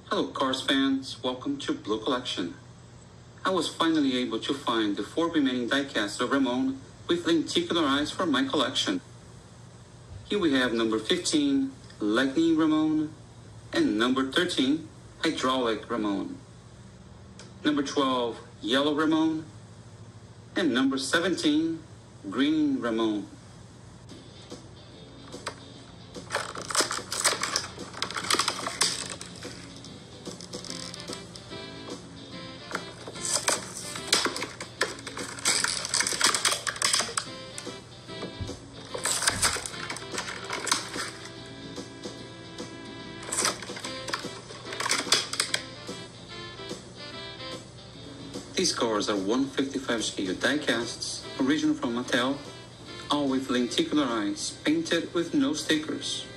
Hello Cars fans, welcome to Blue Collection. I was finally able to find the 4 remaining diecasts of Ramon with lenticular eyes for my collection. Here we have number 15, Lightning Ramon, and number 13, Hydraulic Ramon. Number 12, Yellow Ramon, and number 17, Green Ramon. These cars are 155 scale diecasts, original from Mattel, all with lenticular eyes, painted with no stickers.